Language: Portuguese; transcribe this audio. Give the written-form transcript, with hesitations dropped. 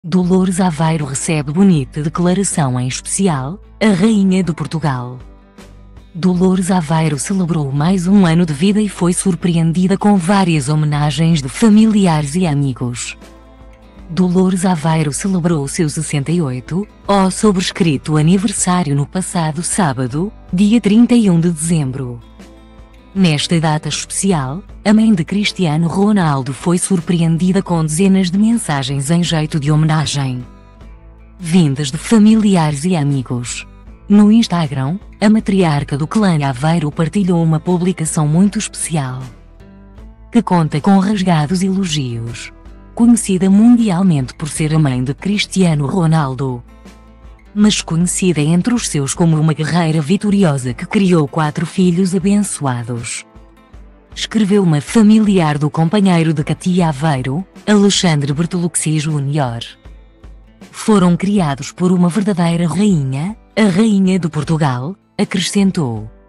Dolores Aveiro recebe bonita declaração em especial, a Rainha de Portugal. Dolores Aveiro celebrou mais um ano de vida e foi surpreendida com várias homenagens de familiares e amigos. Dolores Aveiro celebrou seu 68, sobrescrito aniversário no passado sábado, dia 31 de dezembro. Nesta data especial, a mãe de Cristiano Ronaldo foi surpreendida com dezenas de mensagens em jeito de homenagem, vindas de familiares e amigos. No Instagram, a matriarca do clã Aveiro partilhou uma publicação muito especial, que conta com rasgados elogios. Conhecida mundialmente por ser a mãe de Cristiano Ronaldo, mas conhecida entre os seus como uma guerreira vitoriosa que criou 4 filhos abençoados, escreveu uma familiar do companheiro de Katia Aveiro, Alexandre Bertolucci Jr. Foram criados por uma verdadeira rainha, a Rainha de Portugal, acrescentou.